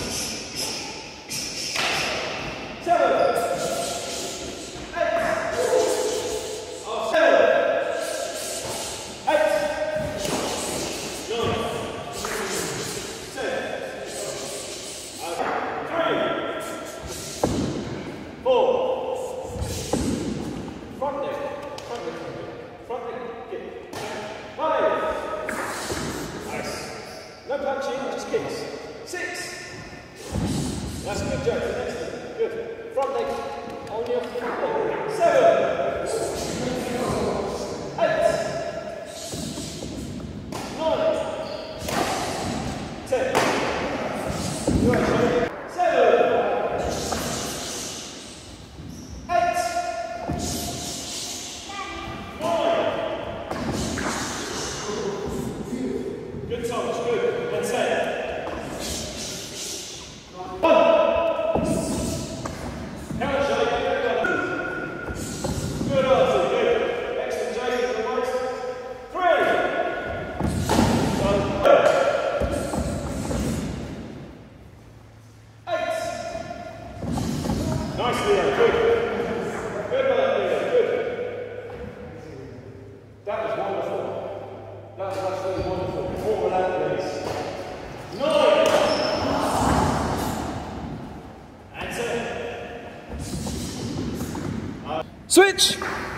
Switch!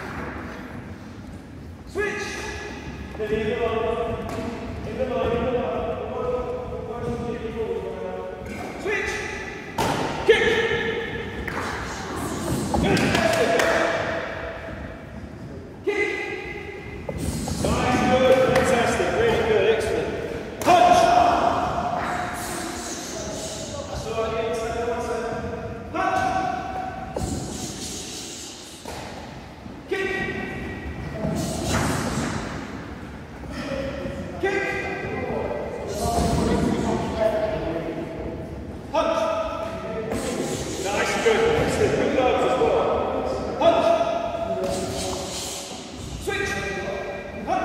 Switch! Switch! Kick! Good. Kick! Nice, good, fantastic, really good, excellent. Punch! That's all right, again, second one, second. Punch! Kick! Kick! Punch! Nice, good, excellent, good gloves as well. Punch! Switch! Punch!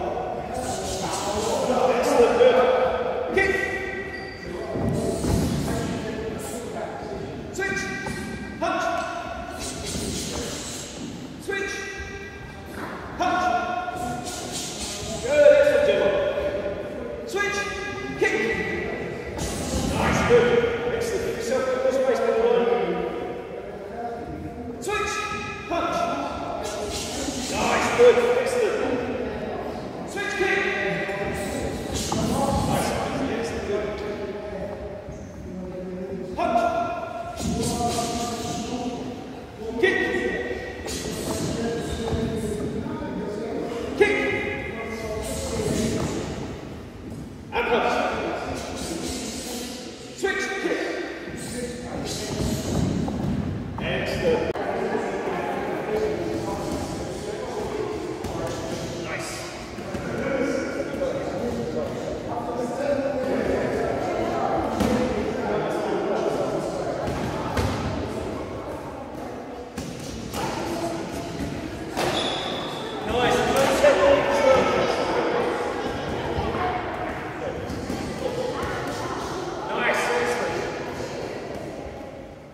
Excellent, good. Kick! Switch! Punch! Switch! Punch! Good, excellent, Gemma. Switch! Kick! Nice, good. Excellent. Give yourself a good space down the line. Switch! Punch! Nice, good. Excellent. Switch kick! Nice, excellent, good. Punch! Kick! Kick! And punch! Switch kick! Excellent. Nice. Nice. Good technique. Nice. Excellent.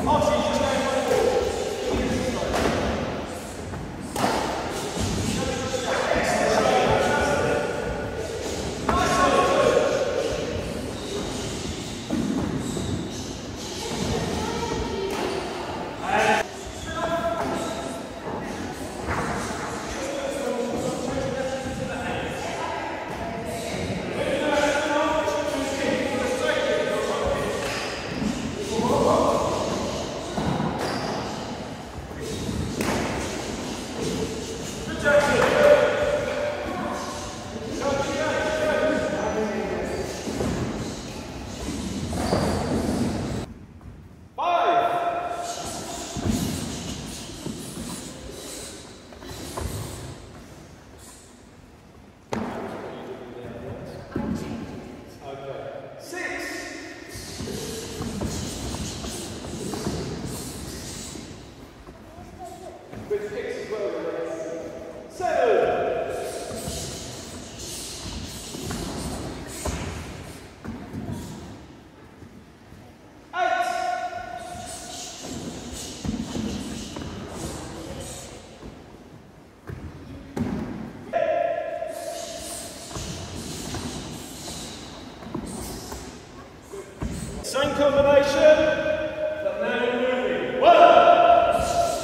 Same combination, but now moving. 1.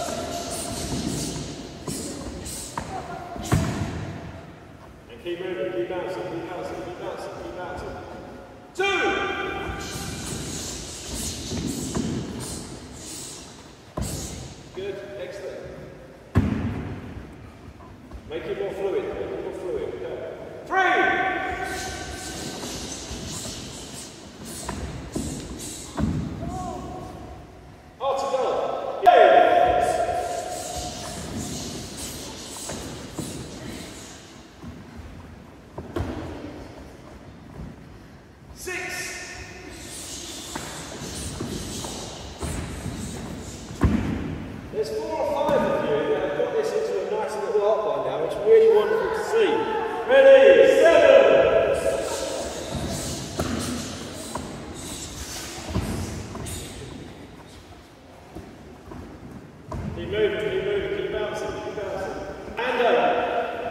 And keep moving, keep bouncing, keep bouncing, keep bouncing, keep bouncing. 2. Good, excellent. Make it more fluid, make it more fluid. Okay. 3. There's 4 or 5 of you that have got this into a nice little art by now, which is really wonderful to see. Ready, 7! Keep moving, keep bouncing, keep bouncing. And up.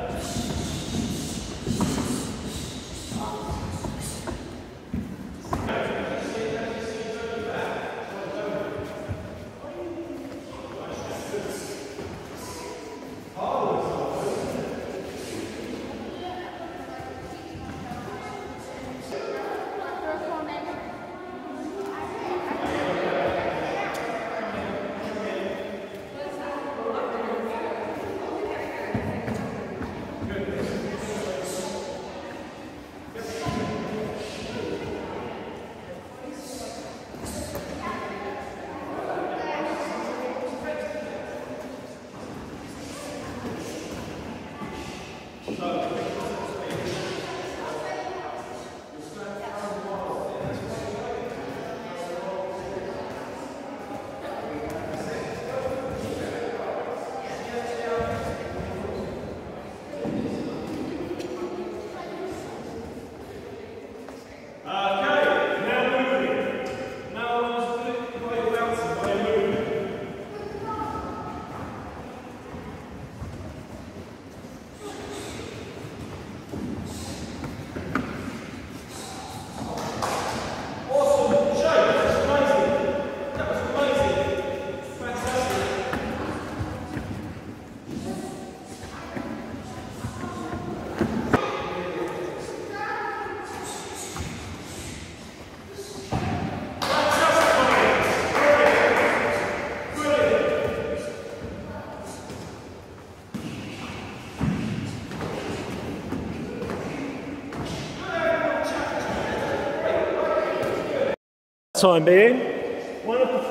Time being, one of the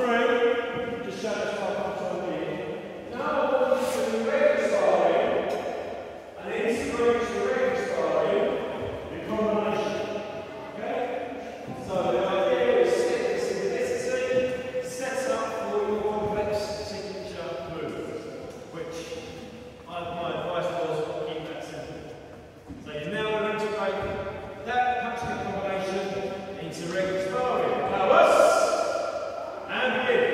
3, just show us for the time being. Now I want you to do regular sparring and integrate your regular sparring in combination. Okay? So the idea is stick this simplicity, set up for your complex signature move, which my advice was keep that simple. So you now want to integrate that punching combination into regular sparring. And begin.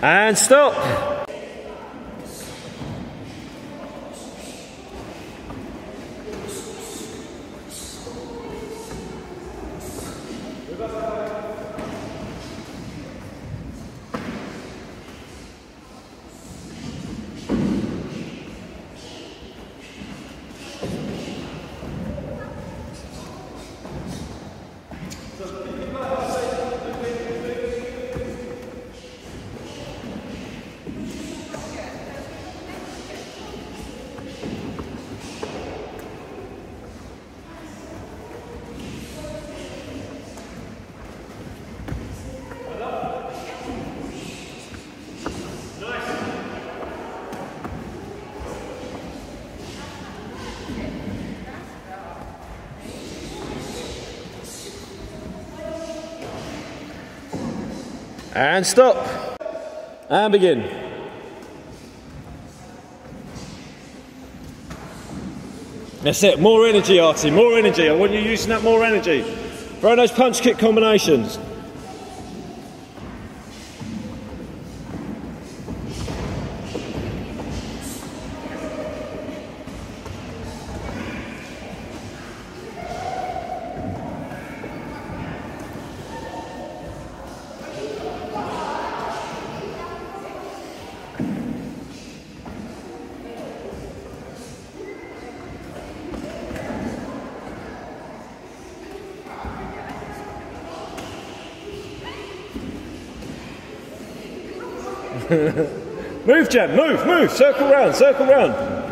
And stop. And stop. And begin. That's it, more energy, Artie, more energy. I want you using that more energy. Throw those punch kick combinations. Move, Jem, move, circle round, circle round.